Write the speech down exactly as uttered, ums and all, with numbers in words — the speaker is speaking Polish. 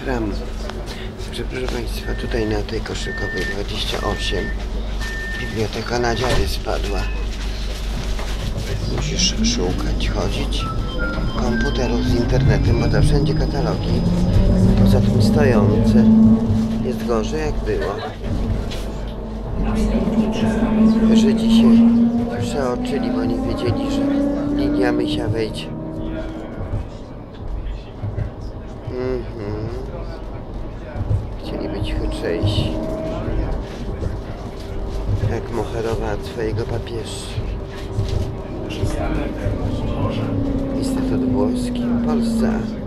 bram. Także proszę Państwa, tutaj na tej koszykowej dwadzieścia osiem biblioteka na dziary spadła. Musisz szukać, chodzić komputerów z internetem, bo to wszędzie katalogi. Poza tym stojące. Jest gorzej jak było. Żydzi się przeoczyli, bo nie wiedzieli, że linia mysia wejdzie. Mhm. Chcieli być chytrzejsi. Jak Moherowa od swojego papieża. Instytut Włoski w Polsce.